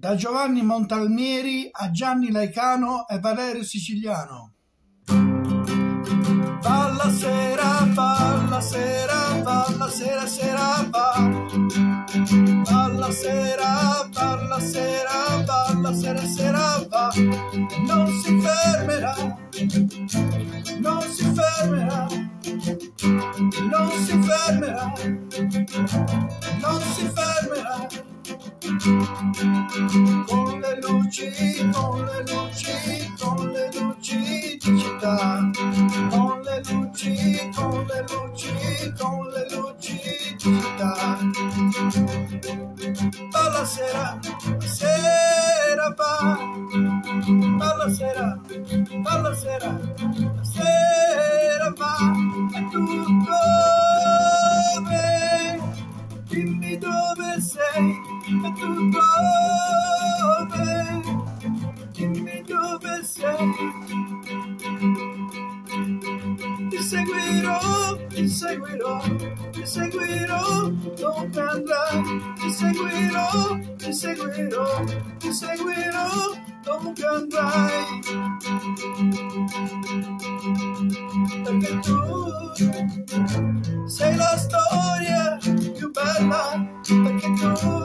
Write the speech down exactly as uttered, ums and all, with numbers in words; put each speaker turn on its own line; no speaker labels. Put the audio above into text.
Da Giovanni Montalmieri a Gianni Laicano e Valerio Siciliano. Va la sera, va la sera, va la sera, sera, va. Va la sera, va la sera, va la sera, sera, va. Non si fermerà, non si fermerà, non si fermerà, non si fermerà. Con le luci, con le luci, con le luci di città, con le luci, con le luci, con le luci di città. Va la sera, la sera va, va la sera, va la sera, la sera va, e tu dove? Dimmi dove sei, e tu dove? Dimmi dove sei. Ti seguirò, ti seguirò, ti seguirò, dove andrai? Ti seguirò, ti seguirò, ti seguirò, dove andrai? Perché tu sei la storia più bella, perché tu